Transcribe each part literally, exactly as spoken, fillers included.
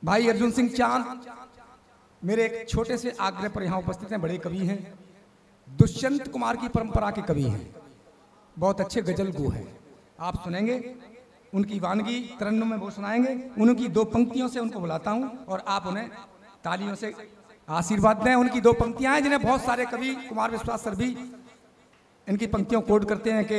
भाई अर्जुन सिंह चांद मेरे एक छोटे से आग्रह पर यहाँ उपस्थित हैं। बड़े कवि हैं, दुष्यंत कुमार की परंपरा के कवि हैं, बहुत अच्छे गजल गो हैं। आप सुनेंगे उनकी वानगी तरन्नुम में वो सुनाएंगे। उनकी दो पंक्तियों से उनको बुलाता हूँ और आप उन्हें तालियों से आशीर्वाद दें। उनकी दो पंक्तियां हैं जिन्हें बहुत सारे कवि, कुमार विश्वास सर भी इनकी पंक्तियों कोड करते हैं कि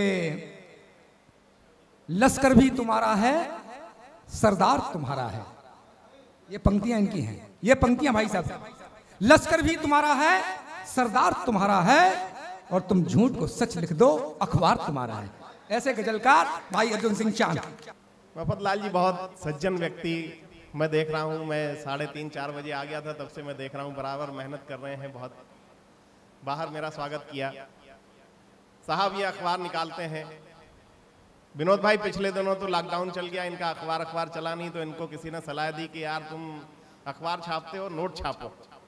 लश्कर भी तुम्हारा है, सरदार तुम्हारा है। ये पंक्तियां इनकी हैं। ये पंक्तियां भाई साहब, लश्कर भी तुम्हारा है, सरदार तुम्हारा है, और तुम झूठ को सच लिख दो, अखबार तुम्हारा है। ऐसे गजलकार भाई अर्जुन सिंह चांद। मफतलाल जी बहुत सज्जन व्यक्ति मैं देख रहा हूँ। मैं साढ़े तीन चार बजे आ गया था, तब से मैं देख रहा हूँ बराबर मेहनत कर रहे हैं। बहुत बाहर मेरा स्वागत किया। साहब ये अखबार निकालते हैं। विनोद भाई पिछले दिनों तो लॉकडाउन चल गया, इनका अखबार अखबार चला नहीं, तो इनको किसी ने सलाह दी कि यार तुम अखबार छापते हो, नोट छापो।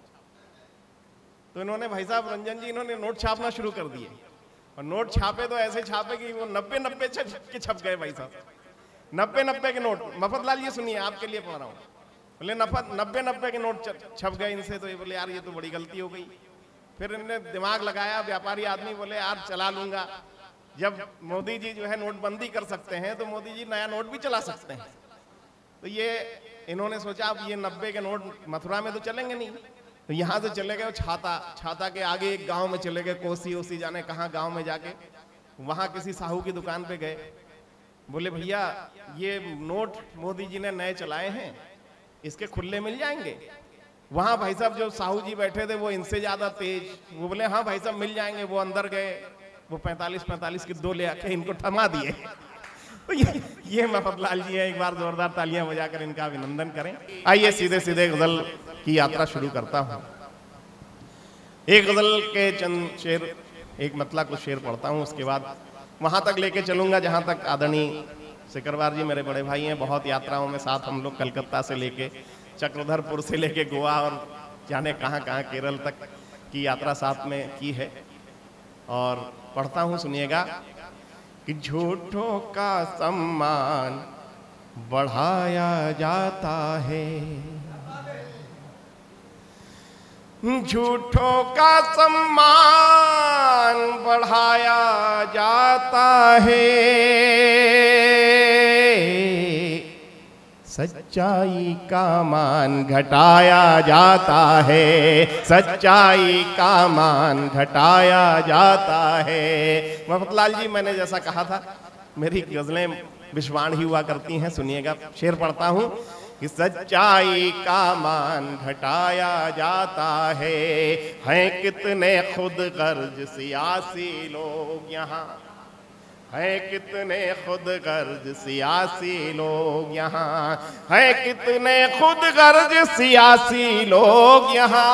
तो इन्होंने, भाई साहब रंजन जी, इन्होंने नोट छापना शुरू कर दिए। और नोट छापे तो ऐसे छापे कि वो नब्बे नब्बे के छप गए भाई साहब, नब्बे नब्बे के नोट। मफतलाल ये सुनिए, आपके लिए पढ़ रहा हूँ। बोले नब्बे नब्बे के नोट छप गए इनसे। तो ये बोले यार ये तो बड़ी गलती हो गई। फिर इनने दिमाग लगाया, व्यापारी आदमी, बोले यार चला लूंगा। जब मोदी जी जो है नोटबंदी कर सकते हैं तो मोदी जी नया नोट भी चला सकते हैं। तो ये इन्होंने सोचा अब ये नब्बे के नोट मथुरा में तो चलेंगे नहीं, तो यहाँ से चले गए छाता। छाता के आगे एक गांव में चले गए, कोसी ओसी जाने कहाँ गांव में जाके वहाँ किसी साहू की दुकान पे गए। बोले भैया ये नोट मोदी जी ने नए चलाए हैं, इसके खुले मिल जाएंगे? वहाँ भाई साहब जो साहू जी बैठे थे वो इनसे ज्यादा तेज, वो बोले हाँ भाई साहब मिल जाएंगे। वो अंदर गए, वो पैंतालीस पैंतालीस की दो ले आके इनको थमा दिए। तो ये ये मफतलाल जी है। एक बार जोरदार तालियां बजाकर इनका अभिनंदन करें। आइए सीधे सीधे गजल की यात्रा शुरू करता हूँ। एक गजल के चंद शेर, एक मतला कुछ शेर पढ़ता हूँ, उसके बाद वहां तक लेके चलूंगा जहां तक आदरणीय सिकरवार जी मेरे बड़े भाई हैं। बहुत यात्राओं में साथ हम लोग कलकत्ता से लेके चक्रधरपुर से लेके गोवा और जाने कहाँ कहाँ केरल तक की यात्रा साथ में की है। और पढ़ता हूँ, सुनिएगा कि झूठों का सम्मान बढ़ाया जाता है, झूठों का सम्मान बढ़ाया जाता है, सच्चाई का मान घटाया जाता है, सच्चाई का मान घटाया जाता है। मफतलाल जी मैंने जैसा कहा था, मेरी गजलें विश्वान ही हुआ करती हैं। सुनिएगा, शेर पढ़ता हूँ कि सच्चाई का मान घटाया जाता है। हैं कितने खुद गर्ज सियासी लोग यहाँ, है कितने खुद गर्ज सियासी लोग यहाँ, है कितने खुद गर्ज सियासी लोग यहाँ।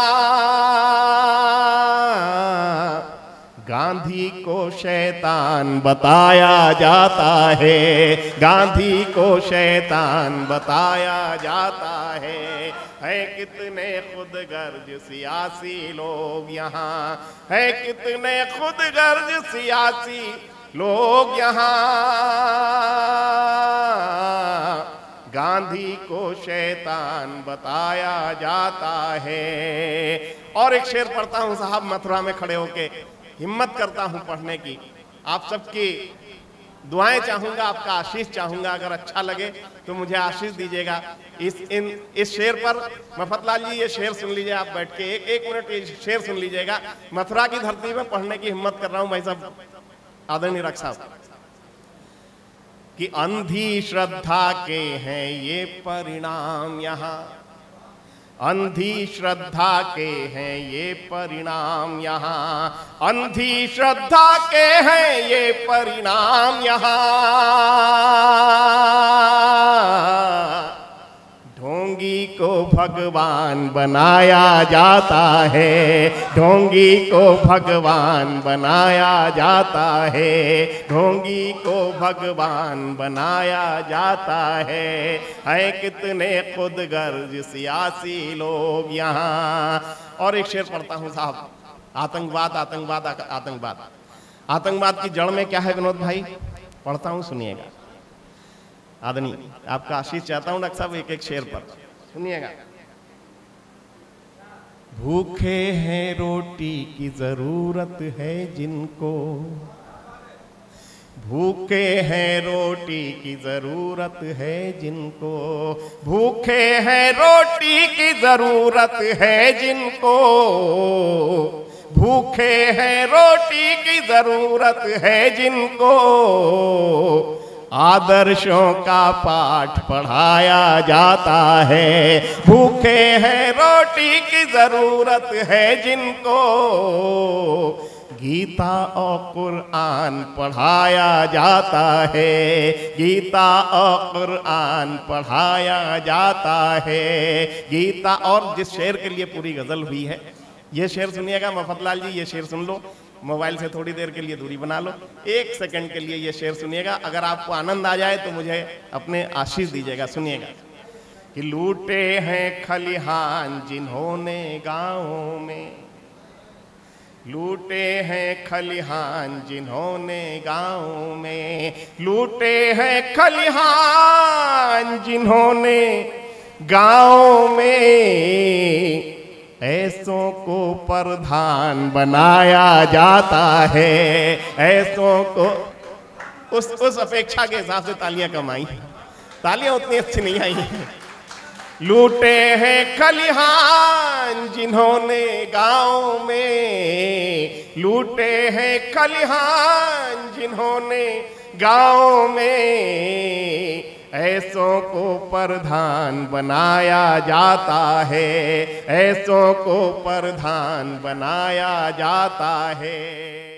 गांधी को शैतान बताया जाता है, गांधी को शैतान बताया जाता है। है कितने खुद गर्ज सियासी लोग यहाँ, है कितने खुद गर्ज सियासी लोग यहाँ। गांधी को शैतान बताया जाता है। और एक शेर पढ़ता हूँ साहब, मथुरा में खड़े होके हिम्मत करता हूँ पढ़ने की। आप सबकी दुआएं चाहूंगा, आपका आशीष चाहूंगा। अगर अच्छा लगे तो मुझे आशीष दीजिएगा। इस इन इस शेर पर मफतलाल जी ये शेर सुन लीजिए आप बैठ के, एक एक मिनट ये शेर सुन लीजिएगा। मथुरा की धरती में पढ़ने की हिम्मत कर रहा हूँ भाई साहब, आदरणीय रक्षा साहब। कि अंधी श्रद्धा के हैं ये परिणाम यहाँ, अंधी श्रद्धा के हैं ये परिणाम यहाँ, अंधी श्रद्धा के हैं ये परिणाम यहाँ। ढोंगी को भगवान बनाया जाता है, ढोंगी को भगवान बनाया जाता है, ढोंगी को भगवान बनाया जाता है। है कितने खुद गर्ज सियासी लोग यहाँ। और एक शेर पढ़ता हूँ साहब, आतंकवाद आतंकवाद आतंकवाद आतंकवाद की जड़ में क्या है विनोद भाई, पढ़ता हूँ सुनिएगा। आदरणीय आपका आशीष चाहता हूँ डॉक्टर साहब एक एक शेर पर। सुनिएगा। भूखे हैं रोटी की जरूरत है जिनको, भूखे हैं रोटी की जरूरत है जिनको, भूखे हैं रोटी की जरूरत है जिनको, भूखे हैं रोटी की जरूरत है जिनको, आदर्शों का पाठ पढ़ाया जाता है। भूखे हैं रोटी की जरूरत है जिनको, गीता और कुरान पढ़ाया जाता है, गीता और कुरान पढ़ाया जाता है। गीता और जिस शेर के लिए पूरी गजल हुई है, ये शेर सुनिएगा मफतलाल जी, ये शेर सुन लो, मोबाइल से थोड़ी देर के लिए दूरी बना लो, एक सेकंड के लिए ये शेर सुनिएगा। अगर आपको आनंद आ जाए तो मुझे अपने आशीष दीजिएगा। सुनिएगा कि लूटे हैं खलिहान जिन्होंने गाँवों में, लूटे हैं खलिहान जिन्होंने गाँव में, लूटे हैं खलिहान जिन्होंने गाँव में, ऐसों को प्रधान बनाया जाता है, ऐसों को। उस उस अपेक्षा के हिसाब से तालियां कम आई, तालियां उतनी अच्छी नहीं आई। लूटे हैं खलिहान जिन्होंने गाँव में, लूटे हैं खलिहान जिन्होंने गाँव में, ऐसों को प्रधान बनाया जाता है, ऐसों को प्रधान बनाया जाता है।